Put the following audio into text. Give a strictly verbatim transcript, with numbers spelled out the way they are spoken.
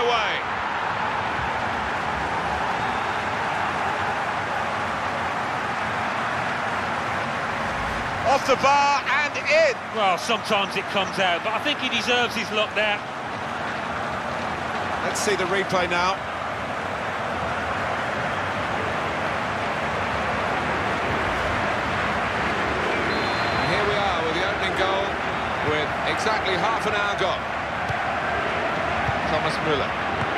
away. Off the bar and in. Well, sometimes it comes out, but I think he deserves his luck there. Let's see the replay now. And here we are with the opening goal, with exactly half an hour gone. Thomas Müller.